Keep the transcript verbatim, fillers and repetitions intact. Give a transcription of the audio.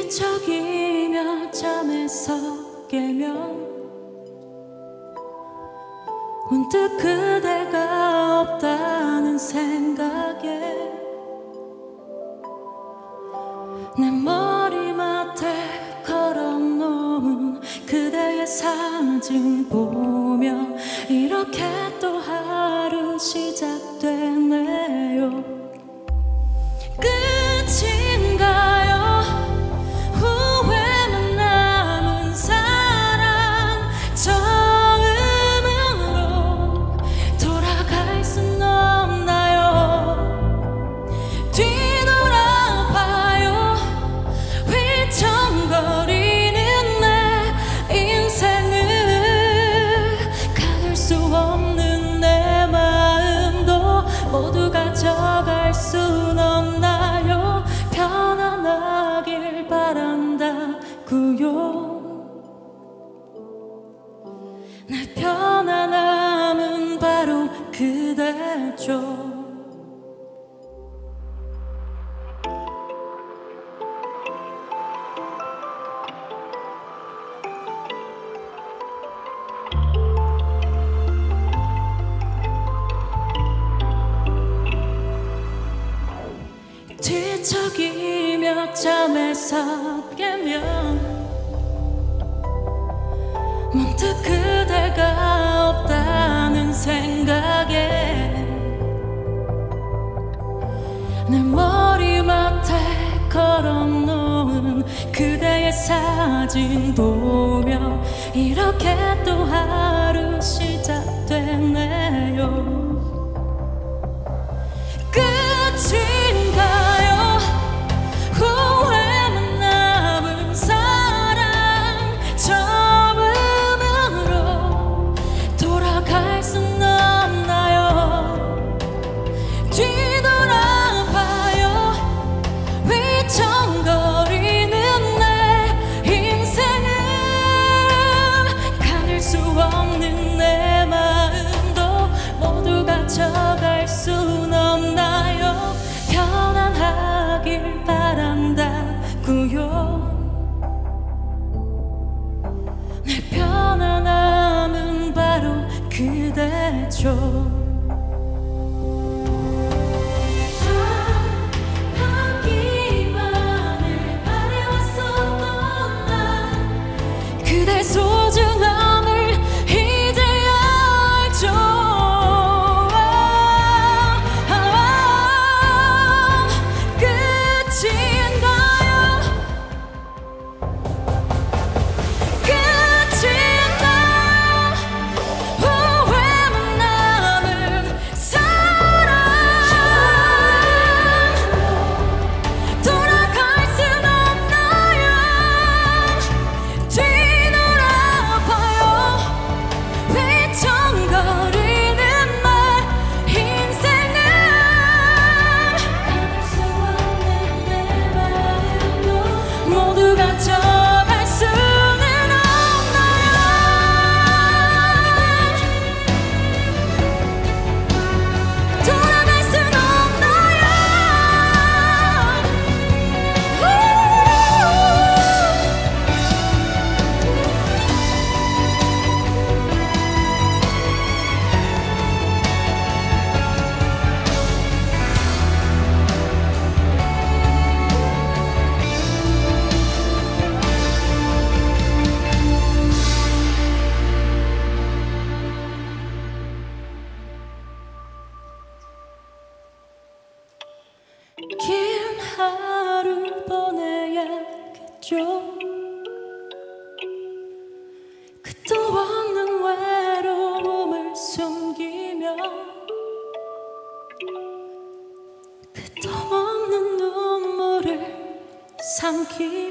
뒤척이며 잠에서 깨면 문득 그대가 없다는 생각에 내 머리맡에 걸어놓은 그대의 사진 보며 이렇게 또 하루 시작되네요. 끝인가요? 후회만 남은 사랑 처음으로 돌아갈 순 없나요? 뒤돌아봐요. 휘청거리는 내 인생을 가둘 수 없는 내 마음도 모두 가져갈 순 없나요? 편안하길 바란다구요. 내 편안함은 바로 그대죠. 뒤척이며 잠에서 깨면 문득 그대가 없다는 생각에 내 머리맡에 걸어놓은 그대의 사진 보며 이렇게 또 하루 시작되네요. 끝인가요? 후회만 남은 사랑 처음으로 돌아갈 순 없나요? 뒤돌아봐요. 휘청거리는 내 인생을 가릴 수 없는 내 마음도 모두 가져갈 순 없나요? 편안하길 바란다구요. 내 편안함은 바로 그대죠. 사랑하기만을 바래왔었던 난 그대 소중함을 이제야 알죠. 긴 하루 보내야겠죠. 끝도 없는 외로움을 숨기며 끝도 없는 눈물을 삼키며